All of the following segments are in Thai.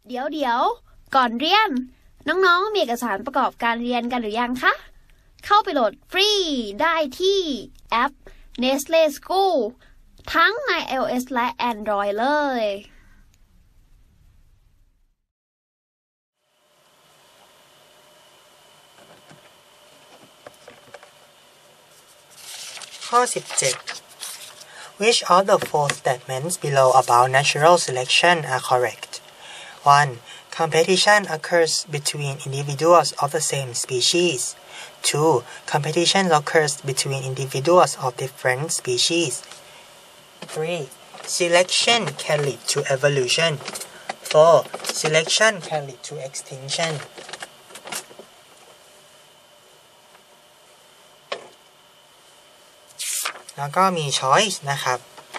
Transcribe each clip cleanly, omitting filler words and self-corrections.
เดี๋ยวก่อนเรียนน้องๆมีเอกสารประกอบการเรียนกันหรือยังคะเข้าไปโหลดฟรีได้ที่แอป Nestle School ทั้งใน iOS และ Android เลยข้อ 17 Which of the four statements below about natural selection are correct? 1. Competition occurs between individuals of the same species. 2. Competition occurs between individuals of different species. 3. Selection can lead to evolution. 4. Selection can lead to extinction. แล้วก็มี choice นะครับ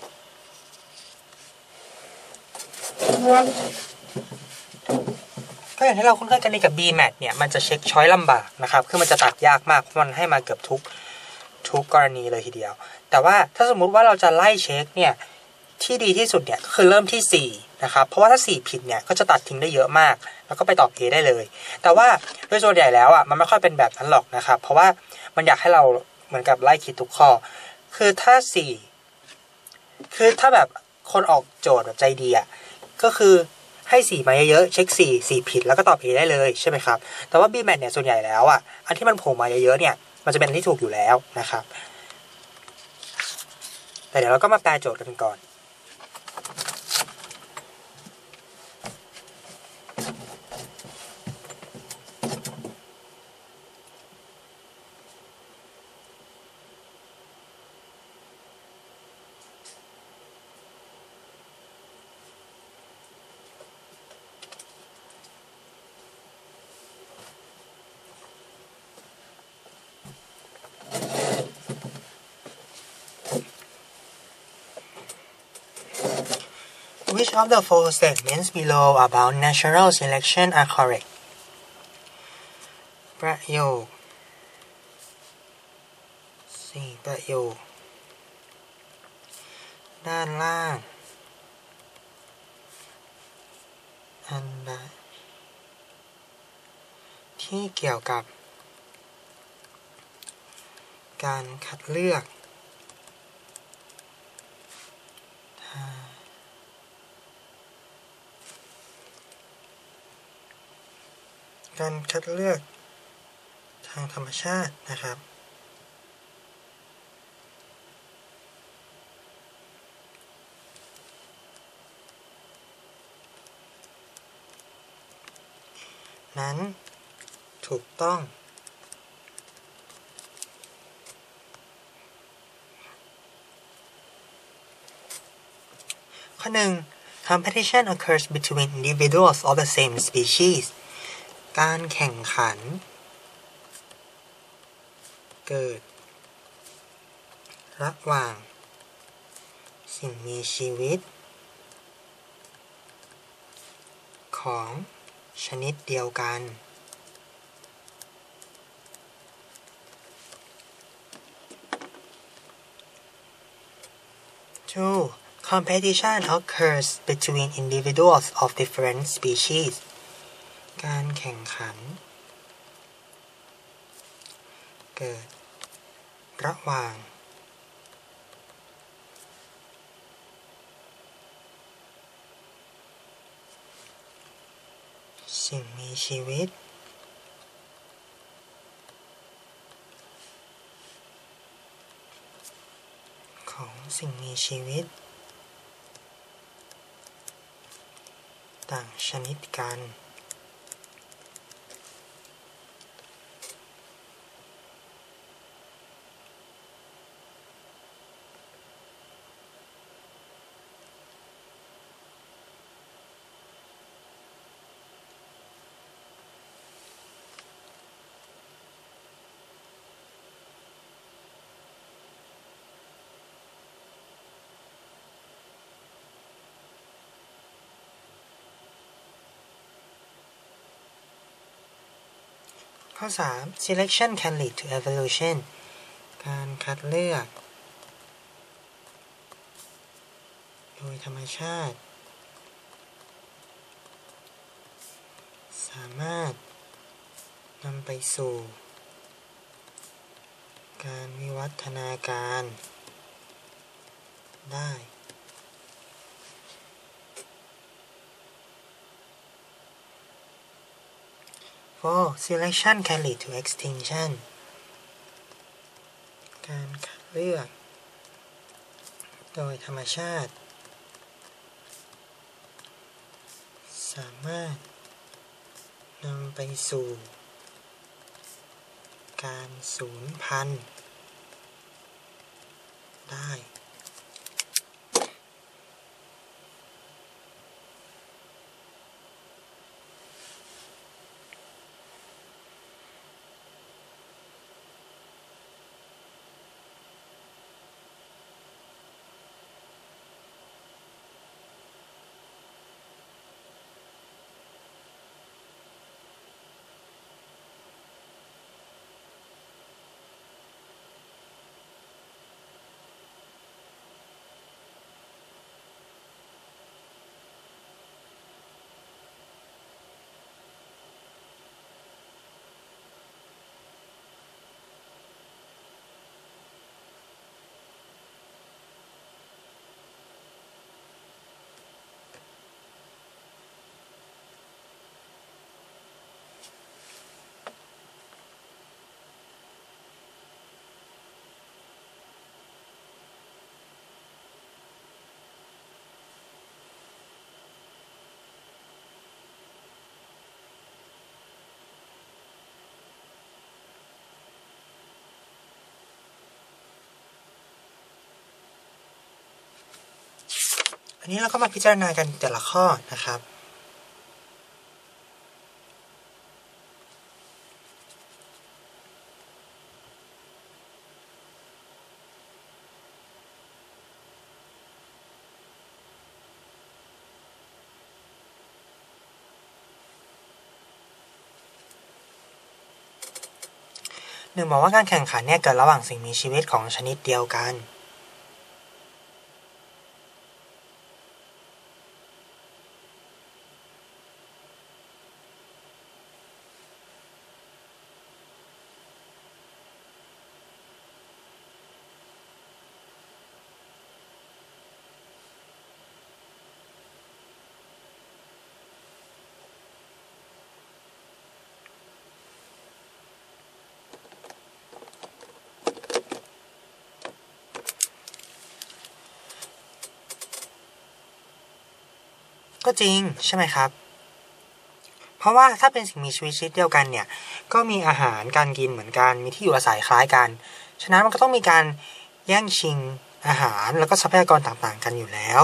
ก็อย่างที่เราคุ้นเคยกันในกับ BMAT เนี่ยมันจะเช็ค choice ลำบากนะครับคือมันจะตัดยากมากเพราะมันให้มาเกือบทุกกรณีเลยทีเดียวแต่ว่าถ้าสมมุติว่าเราจะไล่เช็คเนี่ยที่ดีที่สุดเนี่ยก็คือเริ่มที่4นะครับเพราะว่าถ้า4ผิดเนี่ยก็จะตัดทิ้งได้เยอะมากแล้วก็ไปตอบ A ได้เลยแต่ว่าโดยส่วนใหญ่แล้วอ่ะมันไม่ค่อยเป็นแบบนั้นหรอกนะครับเพราะว่ามันอยากให้เราเหมือนกับไล่คิดทุกข้อคือถ้าแบบคนออกโจทย์แบบใจดีอ่ะก็คือให้4มาเยอะๆเช็ค4ผิดแล้วก็ตอบ A ได้เลยใช่ไหมครับแต่ว่า BMAT เนี่ยส่วนใหญ่แล้วอ่ะอันที่มันโผล่มาเยอะๆเนี่ยมันจะเป็นที่ถูกอยู่แล้วนะครับแต่เดี๋ยวเราก็มาแปลโจทย์กันก่อนWhich of the four statements below about natural selection are correct? ประโยค4ประโยคด้านล่างอันใดที่เกี่ยวกับการคัดเลือกทางธรรมชาตินะครับนั้นถูกต้องข้อ 1 Competition occurs between individuals of the same species การแข่งขันเกิดระหว่างสิ่งมีชีวิตของชนิดเดียวกัน 2. Competition occurs between individuals of different species การแข่งขันเกิดระหว่างสิ่งมีชีวิตของสิ่งมีชีวิตต่างชนิดกันข้อ 3 Selection can lead to evolution การคัดเลือกโดยธรรมชาติามารถนำไปสู่การวิวัฒนาการได้ 4. Selection can lead to extinction การคัดเลือกโดยธรรมชาติสามารถนำไปสู่การสูญพันธุ์ได้อันนี้เราก็มาพิจารณากันแต่ละข้อนะครับหนึ่งบอกว่าการแข่งขันเนี่ยเกิดระหว่างสิ่งมีชีวิตของชนิดเดียวกันก็จริงใช่ไหมครับเพราะว่าถ้าเป็นสิ่งมีชีวิตชนิดเดียวกันเนี่ยก็มีอาหารการกินเหมือนกันมีที่อยู่อาศัยคล้ายกันฉะนั้นมันก็ต้องมีการแย่งชิงอาหารแล้วก็ทรัพยากรต่างๆกันอยู่แล้ว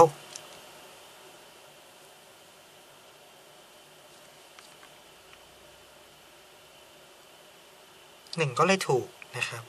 หนึ่งก็เลยถูกนะครับ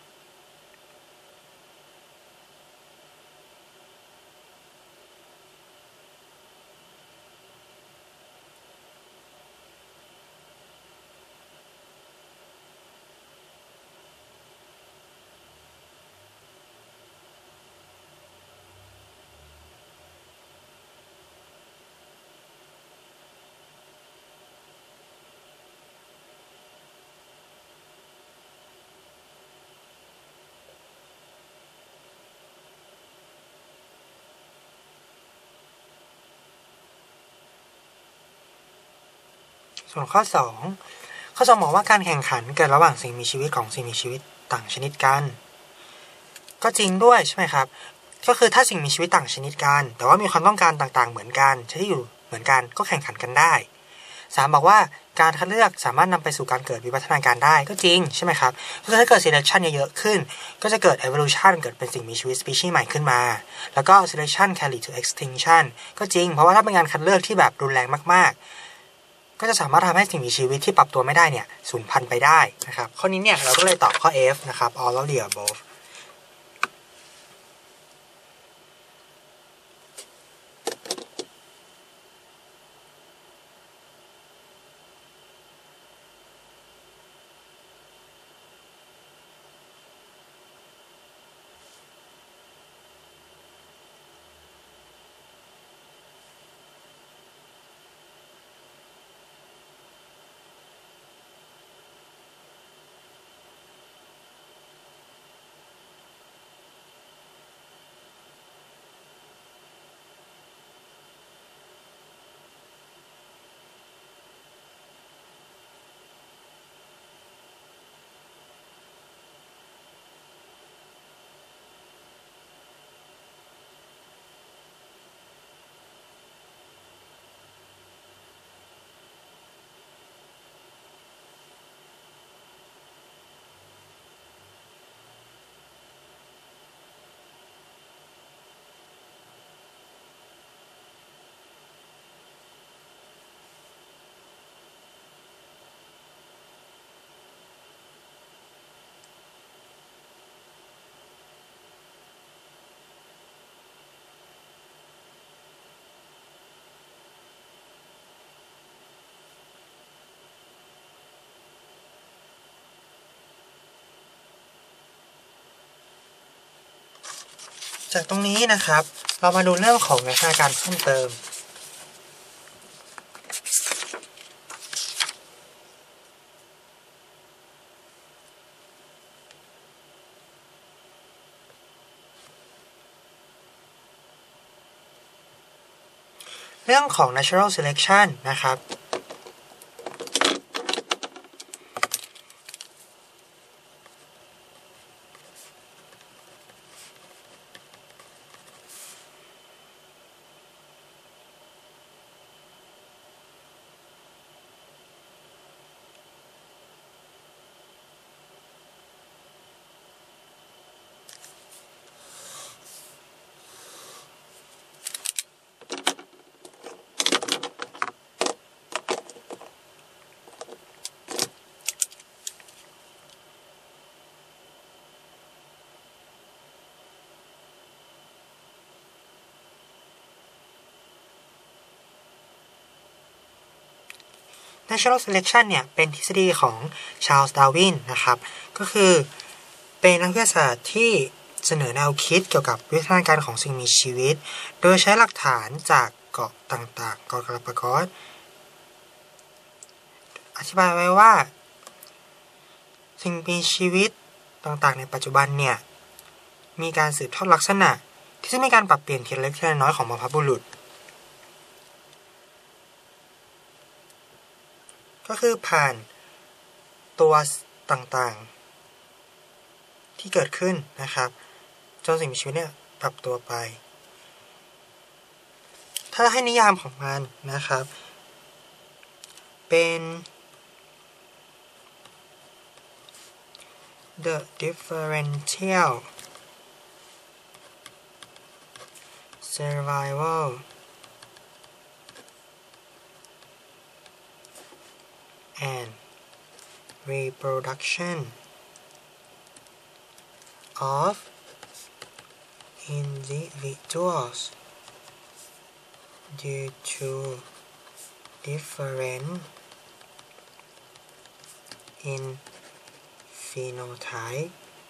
ส่วนข้อ2บอกว่าการแข่งขันเกิดระหว่างสิ่งมีชีวิตของสิ่งมีชีวิตต่างชนิดกันก็จริงด้วยใช่ไหมครับก็คือถ้าสิ่งมีชีวิตต่างชนิดกันแต่ว่ามีความต้องการต่างๆเหมือนกันที่อยู่เหมือนกันก็แข่งขันกันได้3บอกว่าการคัดเลือกสามารถนำไปสู่การเกิดวิวัฒนาการได้ก็จริงใช่ไหมครับก็คือถ้าเกิด selection เยอะๆขึ้นก็จะเกิด evolution เกิดเป็นสิ่งมีชีวิต species ใหม่ขึ้นมาแล้วก็ selection can lead to extinction ก็จริงเพราะว่าถ้าเป็นการคัดเลือกที่แบบรุนแรงมากๆก็จะสามารถทำให้สิ่งมีชีวิตที่ปรับตัวไม่ได้เนี่ยสูญพันธุ์ไปได้นะครับข้อนี้เนี่ยเราก็เลยตอบข้อ F นะครับ all of the above จากตรงนี้นะครับเรามาดูเรื่องของวิทยาการเพิ่มเติมเรื่องของ natural selection นะครับnatural selection เนี่ยเป็นทฤษฎีของชาร์ลส์ดาร์วินนะครับก็คือเป็นนักวิทยาศาสตร์ที่เสนอแนวคิดเกี่ยวกับวิวัฒนาการของสิ่งมีชีวิตโดยใช้หลักฐานจากเกาะต่างๆเกาะกาลาปากอสอธิบายไว้ว่าสิ่งมีชีวิตต่างๆในปัจจุบันเนี่ยมีการสืบทอดลักษณะที่จะมีการปรับเปลี่ยนทีละเล็กทีละน้อยของบรรพบุรุษก็คือผ่านตัวต่างๆที่เกิดขึ้นนะครับจนสิ่งมีชีวิตเนี่ยปรับตัวไปถ้าให้นิยามของมันนะครับเป็น the differential survival and reproduction of individuals due to different in phenotype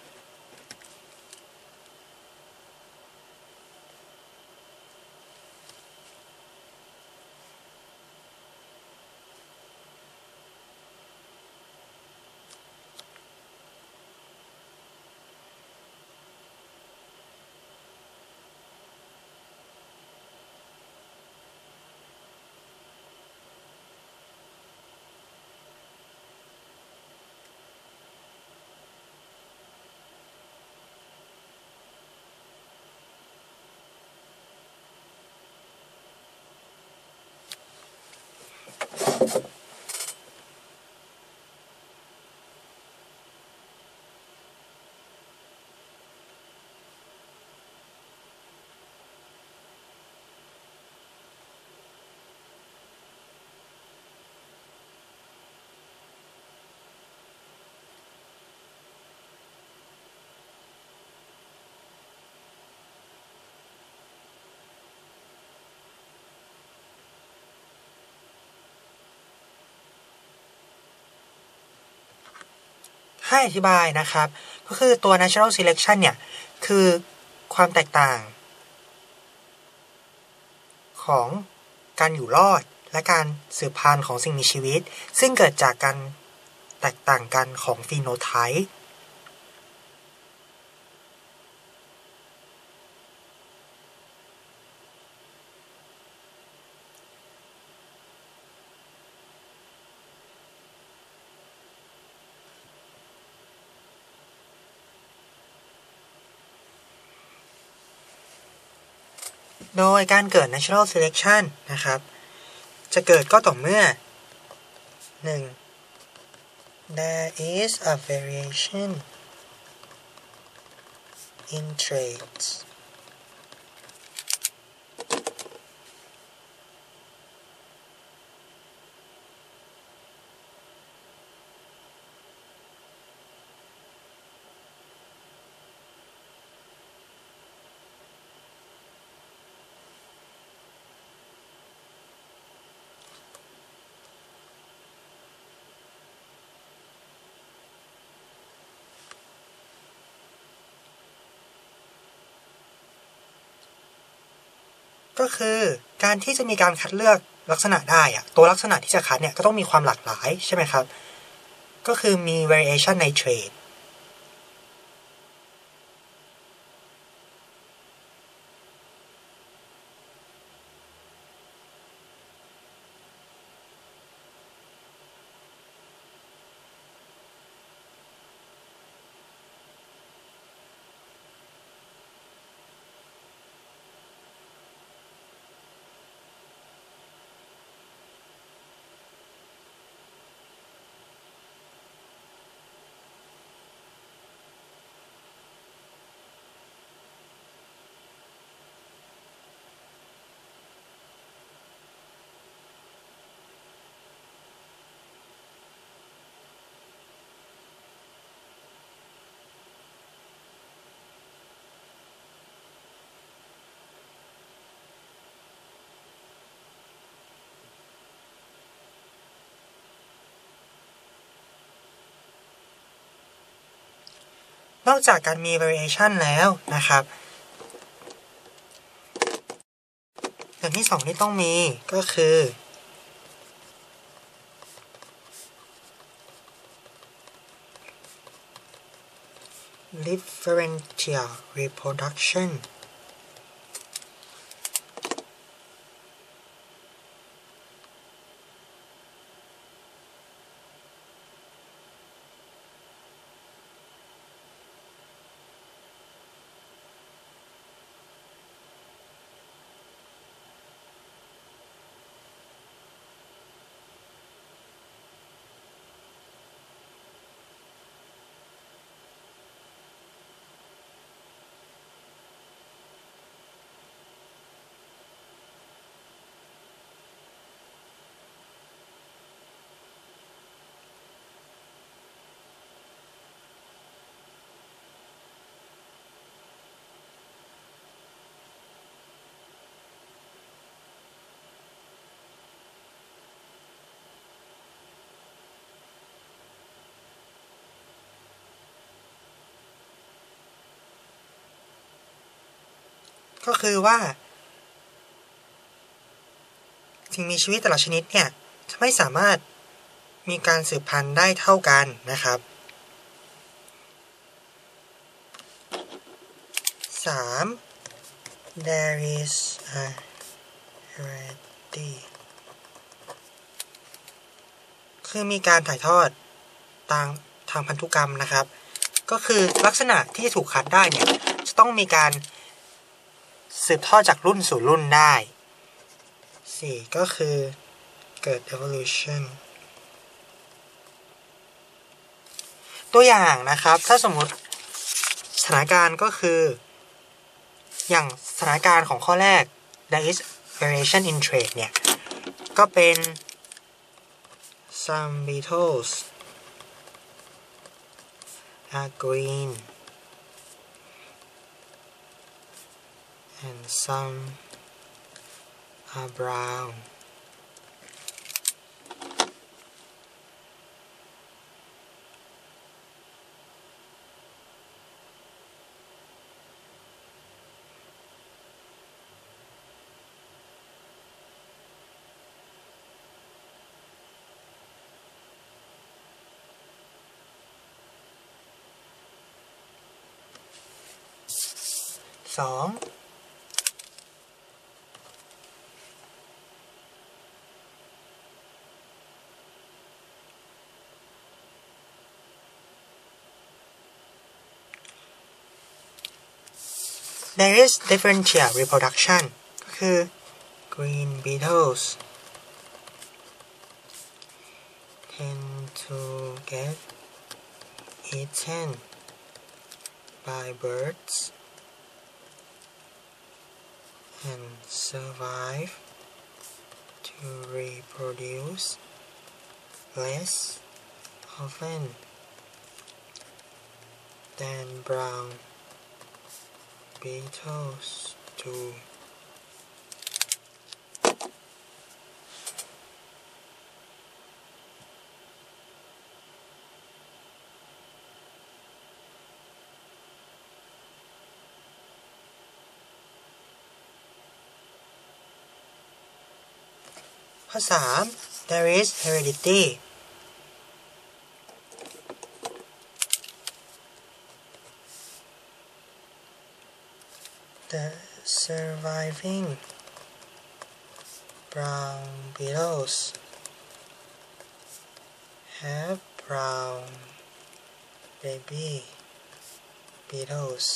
ให้อธิบายนะครับก็คือตัว natural selection เนี่ยคือความแตกต่างของการอยู่รอดและการสืบพันธุ์ของสิ่งมีชีวิตซึ่งเกิดจากการแตกต่างกันของฟีโนไทป์โดยการเกิด natural selection นะครับจะเกิดก็ต่อเมื่อ 1. There is a variation in traits ก็คือการที่จะมีการคัดเลือกลักษณะได้อะตัวลักษณะที่จะคัดเนี่ยก็ต้องมีความหลากหลายใช่ไหมครับก็คือมี variation ใน traitนอกจากการมี variation แล้วนะครับอย่างที่สองที่ต้องมีก็คือ differential reproductionก็คือว่าสิ่งมีชีวิตแต่ละชนิดเนี่ยจะไม่สามารถมีการสืบพันธุ์ได้เท่ากันนะครับ 3. There is a heredity คือมีการถ่ายทอดทางพันธุกรรมนะครับก็คือลักษณะที่ถูกคัดได้เนี่ยจะต้องมีการสืบทอดจากรุ่นสู่รุ่นได้ 4. ก็คือเกิด evolution ตัวอย่างนะครับถ้าสมมติสถานการณ์ก็คืออย่างสถานการณ์ของข้อแรก there is variation in trait เนี่ยก็เป็น some beetles are green and some are brown2. There is differential reproduction ก็คือ green beetles tend to get eaten by birds and survive to reproduce less often than brown beetles do. คข้อ 3 there is heredity the surviving brown beetles have brown baby beetles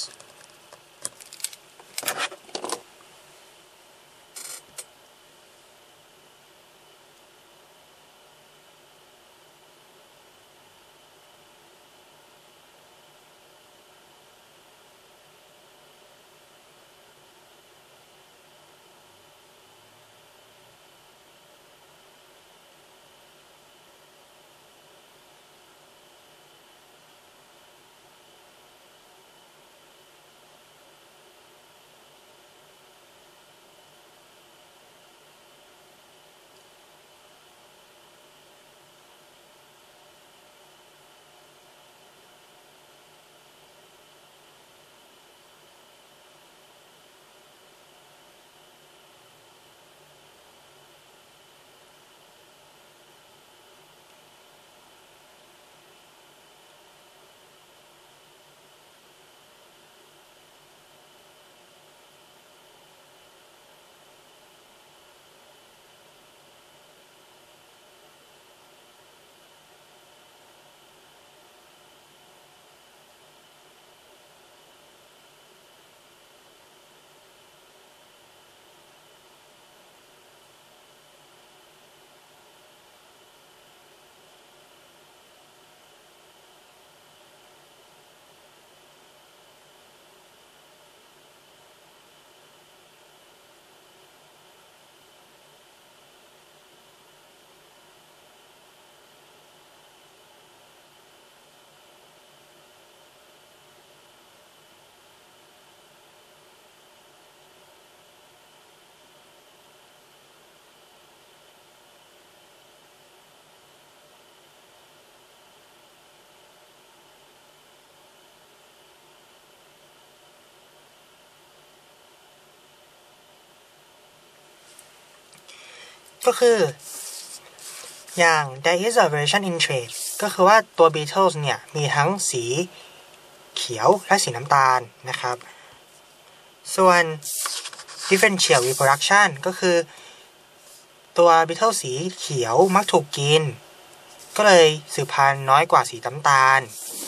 ก็คืออย่าง there is a variation in trait ก็คือว่าตัว beetles เนี่ยมีทั้งสีเขียวและสีน้ำตาลนะครับส่วน differential reproduction ก็คือตัว beetle สีเขียวมักถูกกินก็เลยสืบพันธุ์น้อยกว่าสีน้ำตาล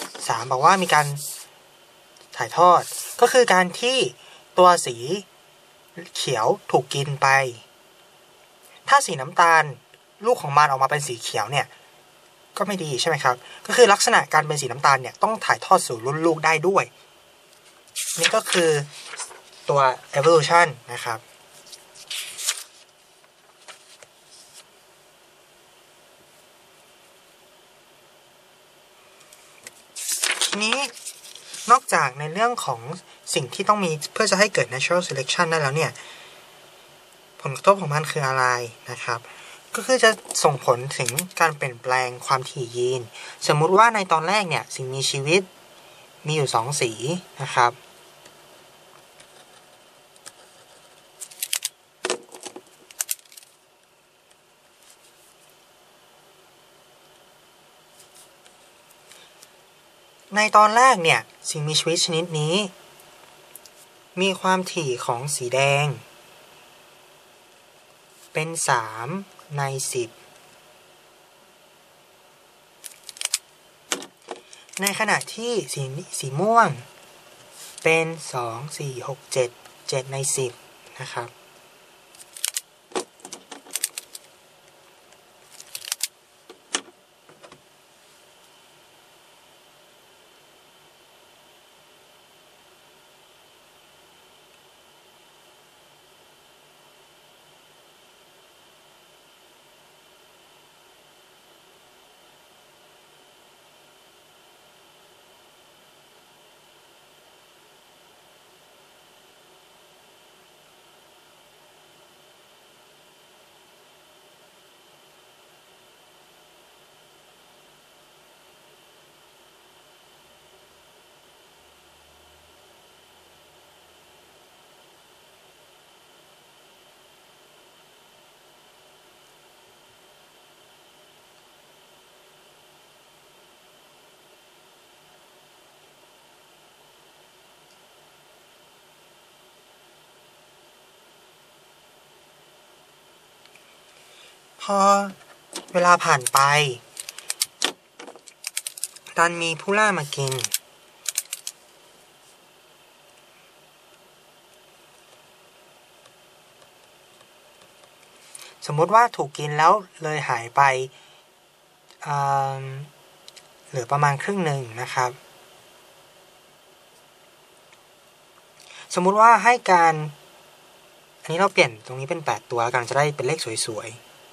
3บอกว่ามีการถ่ายทอดก็คือการที่ตัวสีเขียวถูกกินไปถ้าสีน้ำตาลลูกของมันออกมาเป็นสีเขียวเนี่ยก็ไม่ดีใช่ไหมครับก็คือลักษณะการเป็นสีน้ำตาลเนี่ยต้องถ่ายทอดสู่รุ่นลูกได้ด้วยนี่ก็คือตัว evolution นะครับทีนี้นอกจากในเรื่องของสิ่งที่ต้องมีเพื่อจะให้เกิด natural selection ได้แล้วเนี่ยผลกระทบของมันคืออะไรนะครับก็คือจะส่งผลถึงการเปลี่ยนแปลงความถี่ยีนสมมุติว่าในตอนแรกเนี่ยสิ่งมีชีวิตมีอยู่2สีนะครับในตอนแรกเนี่ยสิ่งมีชีวิตชนิดนี้มีความถี่ของสีแดงเป็น3ใน10ในขณะที่สีม่วงเป็น2 4 6 7 7ใน10นะครับอเวลาผ่านไปดันมีผู้ล่ามากินสมมติว่าถูกกินแล้วเลยหายไปเหลือประมาณครึ่งหนึ่งนะครับสมมุติว่าให้การอันนี้เราเปลี่ยนตรงนี้เป็น8ตัวกันจะได้เป็นเลขสวย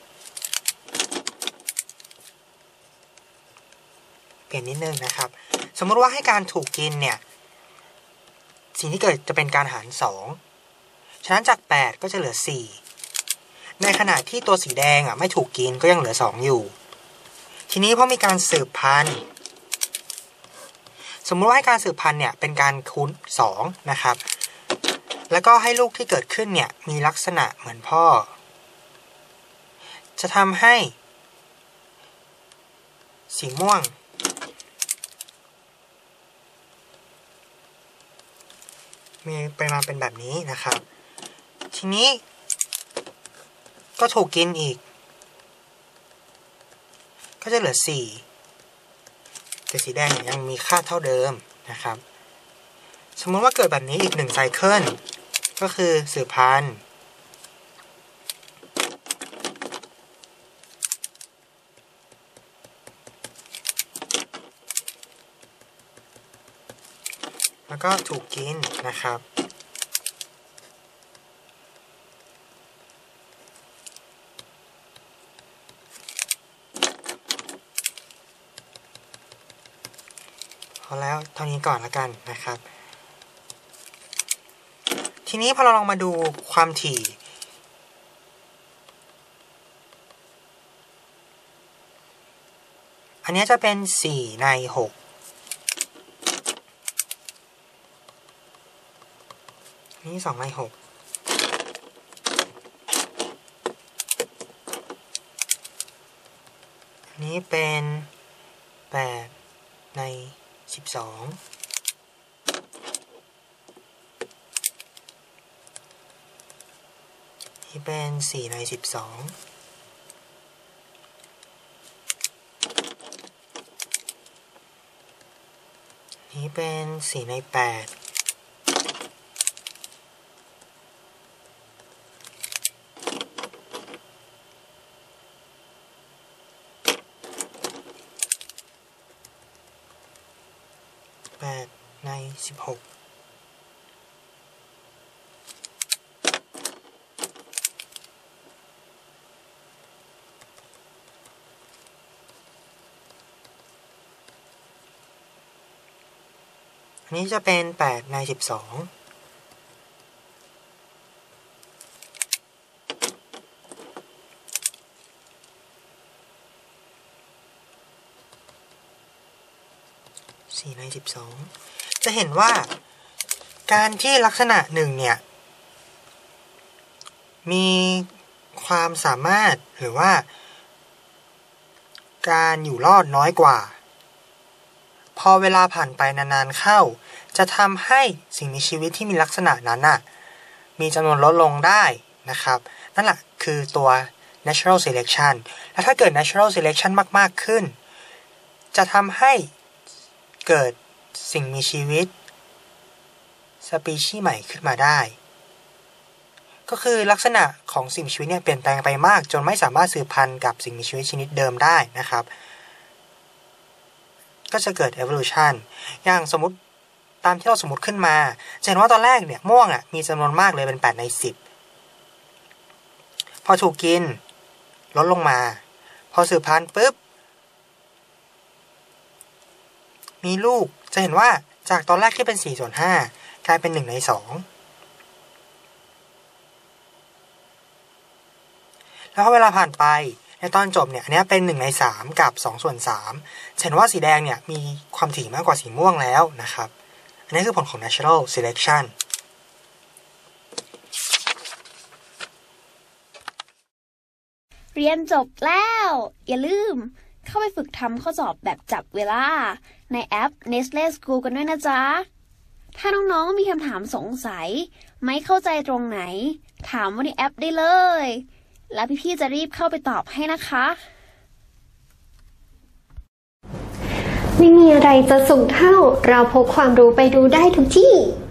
ๆเปลี่ยนนิดนึงนะครับสมมุติว่าให้การถูกกินเนี่ยสิ่งที่เกิดจะเป็นการหาร2ฉะนั้นจาก8ก็จะเหลือ4ในขณะที่ตัวสีแดงไม่ถูกกินก็ยังเหลือ2อยู่ทีนี้พอมีการสืบพันธุ์สมมุติว่าให้การสืบพันธุ์เนี่ยเป็นการคูณ2นะครับแล้วก็ให้ลูกที่เกิดขึ้นเนี่ยมีลักษณะเหมือนพ่อจะทำให้สีม่วงมีปริมาณเป็นแบบนี้นะครับทีนี้ก็ถูกกินอีกก็จะเหลือ4แต่สีแดงยังมีค่าเท่าเดิมนะครับสมมติว่าเกิดแบบนี้อีก1ไซเคิลก็คือสืบพันธุ์แล้วก็ถูกกินนะครับพอแล้วเท่านี้ก่อนละกันนะครับทีนี้พอเราลองมาดูความถี่อันนี้จะเป็น4ใน6นี่2ใน6อันนี้เป็น8ใน12นี่เป็น4ใน12นี่เป็น4ใน88ใน16อันนี้จะเป็น8ใน12 4ใน12จะเห็นว่าการที่ลักษณะหนึ่งเนี่ยมีความสามารถหรือว่าการอยู่รอดน้อยกว่าพอเวลาผ่านไปนานๆเข้าจะทำให้สิ่งมีชีวิตที่มีลักษณะนั้นมีจำนวนลดลงได้นะครับนั่นแหละคือตัว natural selection และถ้าเกิด natural selection มากๆขึ้นจะทำให้เกิดสิ่งมีชีวิตสปีชีส์ใหม่ขึ้นมาได้ก็คือลักษณะของสิ่งมีชีวิตเนี่ยเปลี่ยนแปลงไปมากจนไม่สามารถสืบพันธุ์กับสิ่งมีชีวิตชนิดเดิมได้นะครับก็จะเกิด evolution อย่างสมมติตามที่เราสมมติขึ้นมาจะเห็นว่าตอนแรกเนี่ยม่วงมีจำนวนมากเลยเป็น8ใน10พอถูกกินลดลงมาพอสืบพันธุ์ปุ๊บมีลูกจะเห็นว่าจากตอนแรกที่เป็น4/5กลายเป็น1ใน2แล้วพอเวลาผ่านไปในตอนจบเนี่ยอันนี้เป็น1ใน3กับ2/3เห็นว่าสีแดงเนี่ยมีความถี่มากกว่าสีม่วงแล้วนะครับอันนี้คือผลของ natural selection เรียนจบแล้วอย่าลืมเข้าไปฝึกทำข้อสอบแบบจับเวลาในแอป Nestle School กันด้วยนะจ๊ะถ้าน้องๆมีคำถามสงสัยไม่เข้าใจตรงไหนถามว่าในแอปได้เลยและพี่ๆจะรีบเข้าไปตอบให้นะคะไม่มีอะไรจะสูงเท่าเราพกความรู้ไปดูได้ทุกที่